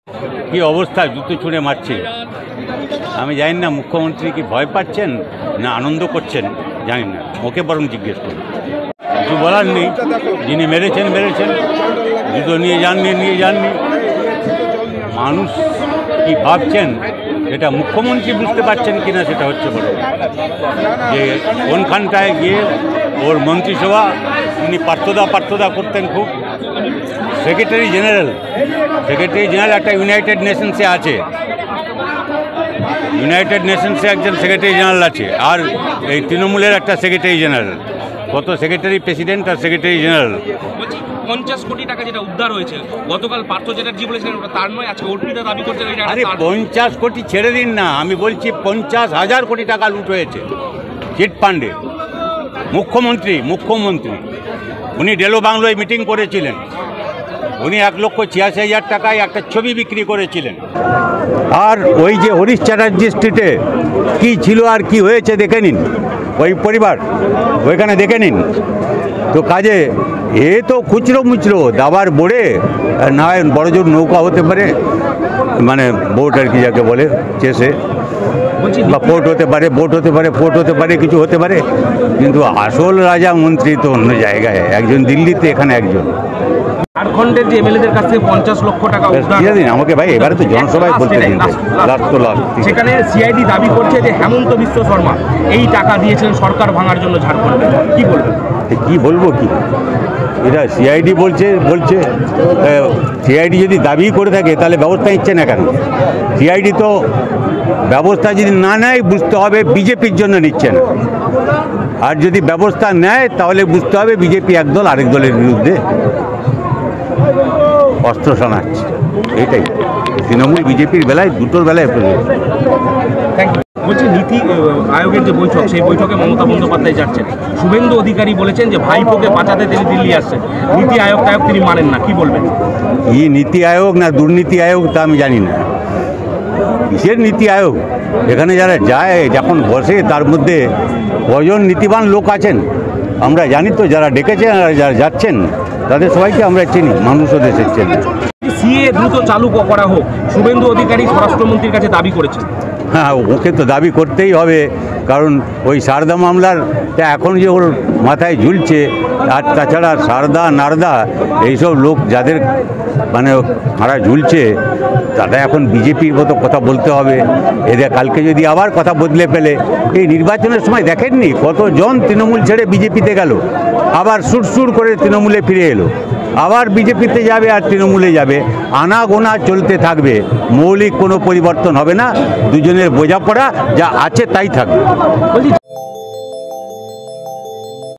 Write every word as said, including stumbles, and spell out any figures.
কি অবস্থা, জুতো ছুঁড়ে মারছে। আমি জানি না মুখ্যমন্ত্রী কি ভয় পাচ্ছেন না আনন্দ করছেন, জানি না। ওকে বরং জিজ্ঞেস করুন, কিছু বলার নেই। যিনি মেরেছেন মেরেছেন, জুতো নিয়ে যাননি নিয়ে যাননি। মানুষ কি ভাবছেন এটা মুখ্যমন্ত্রী বুঝতে পারছেন কিনা সেটা হচ্ছে বড়, যে কোনখানটায় গিয়ে ওর মন্ত্রিসভা উনি পার্থদা পার্থদা করতেন খুব। সেক্রেটারি জেনারেল সেক্রেটারি জেনারেল একটা ইউনাইটেড নেশনসে আছে, ইউনাইটেড নেশনসে একজন সেক্রেটারি জেনারেল আছে, আর এই তৃণমূলের একটা সেক্রেটারি জেনারেল। কত সেক্রেটারি প্রেসিডেন্ট আর সেক্রেটারি জেনারেল। পঞ্চাশ কোটি টাকা যেটা উদ্ধার হয়েছে গতকাল পার্থ চ্যাটার্জি বলেছিলেন ওটা তার নয়, আজকে অর্পিতা দাবি করছেন। আরে পঞ্চাশ কোটি ছেড়ে দিন না, আমি বলছি পঞ্চাশ হাজার কোটি টাকা লুট হয়েছে চিট ফান্ডে। মুখ্যমন্ত্রী মুখ্যমন্ত্রী উনি ডেলো বাংলোয় মিটিং করেছিলেন, উনি এক লক্ষ ছিয়াশি হাজার টাকায় একটা ছবি বিক্রি করেছিলেন। আর ওই যে হরিশ চ্যাটার্জি স্ট্রিটে কি ছিল আর কি হয়েছে দেখে নিন, ওই পরিবার ওইখানে দেখে নিন। তো কাজে এ তো খুচরো মুচরো দাবার বোড়ে, না হয় বড় জোর নৌকা হতে পারে, মানে বোট আর কি যাকে বলে চেষে, বা পোর্ট হতে পারে, বোট হতে পারে, পোর্ট হতে পারে, কিছু হতে পারে। কিন্তু আসল রাজা মন্ত্রী তো অন্য জায়গায়, একজন দিল্লিতে, এখানে একজন। ঝাড়খণ্ডের যে এমএলএদের কাছ থেকে পঞ্চাশ লক্ষ টাকা উদ্ধার দিন আমাকে ভাই, এবারে তো জনসভায় বলতে দিন, লাখ তো লাখ। সেখানে সিআইডি দাবি করছে যে হেমন্ত বিশ্ব শর্মা এই টাকা দিয়েছিলেন সরকার ভাঙার জন্য ঝাড়খণ্ডে। কি বলবেন? কি বলবো কি, এটা সিআইডি বলছে বলছে সিআইডি যদি দাবি করে থাকে তাহলে ব্যবস্থা নিচ্ছে না কেন? সিআইডি তো ব্যবস্থা যদি না নেয় বুঝতে হবে বিজেপির জন্য নিচ্ছে না, আর যদি ব্যবস্থা নেয় তাহলে বুঝতে হবে বিজেপি একদল আরেক দলের বিরুদ্ধে অস্ত্র শোনাচ্ছে। এটাই তৃণমূল বিজেপির বেলায়, দুটোর বেলায় প্রযোজ্য। বলছি নীতি আয়োগের যে বৈঠক, সেই বৈঠকে মমতা বন্দ্যোপাধ্যায় যাচ্ছেন। শুভেন্দু অধিকারী বলেছেন যে ভাইপোকে বাঁচাতে তিনি দিল্লি আসছেন, নীতি আয়োগ টায়োগ তিনি মানেন না। কি বলবেন? কি নীতি আয়োগ না দুর্নীতি আয়োগ তা আমি জানি না। কিসের নীতি আয়োগ? এখানে যারা যায় যখন বসে তার মধ্যে কজন নীতিবান লোক আছেন আমরা জানি তো, যারা ডেকেছেন আর যারা যাচ্ছেন তাদের সবাইকে আমরা চিনি, মানুষও দেশের চেনে। সিএ দ্রুত চালু করা হোক, শুভেন্দু অধিকারী স্বরাষ্ট্রমন্ত্রীর কাছে দাবি করেছেন। হ্যাঁ, ওকে তো দাবি করতেই হবে, কারণ ওই সারদা মামলারটা এখন যে ওর মাথায় ঝুলছে, আর তাছাড়া সারদা নারদা এইসব লোক যাদের মানে মারা ঝুলছে, তারা এখন বিজেপির মতো কথা বলতে হবে। এদের কালকে যদি আবার কথা বদলে ফেলে, এই নির্বাচনের সময় দেখেননি কতজন তৃণমূল ছেড়ে বিজেপিতে গেল, আবার সুরসুর করে তৃণমূলে ফিরে এলো, আবার বিজেপিতে যাবে আর তৃণমূলে যাবে। আনাগোনা চলতে থাকবে, মৌলিক কোনো পরিবর্তন হবে না, দুজনের বোঝাপড়া যা আছে তাই থাকবে।